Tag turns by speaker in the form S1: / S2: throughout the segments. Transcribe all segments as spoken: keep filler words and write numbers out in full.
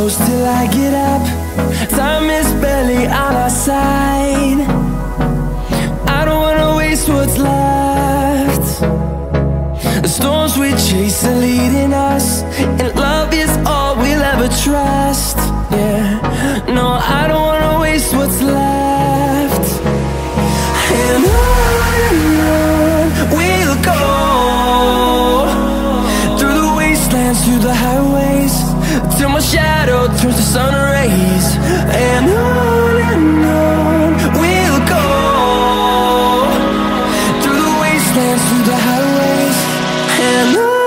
S1: close till I get up. Time is barely on our side. I don't wanna waste what's left. The storms we chase are leading us, and love is all we'll ever trust. Yeah, no, I don't wanna waste what's left. And on and on we'll go, through the wastelands, through the highways, till my shadow turns to sun rays. And on and on we'll go, through the wastelands, through the highways, and on.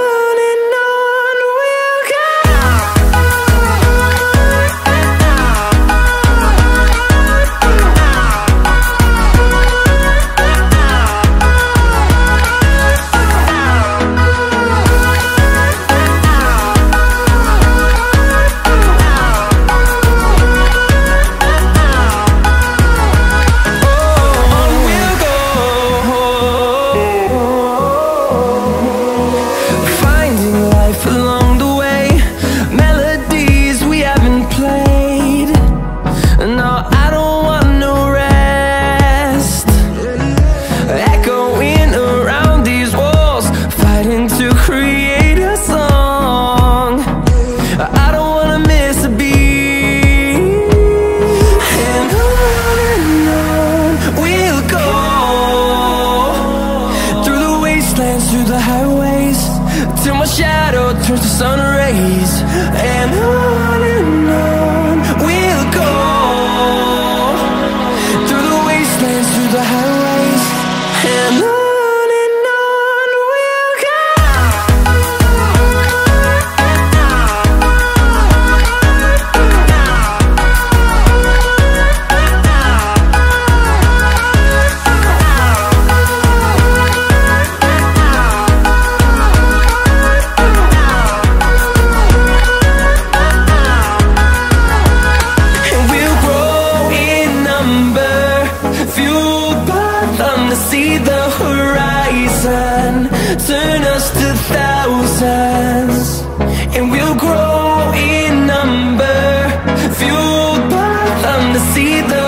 S1: Through the highways, till my shadow turns to sun rays. And on and on we'll go, through the wastelands, through the highways, and on. See the horizon turn us to thousands, and we'll grow in number, fueled by them to see the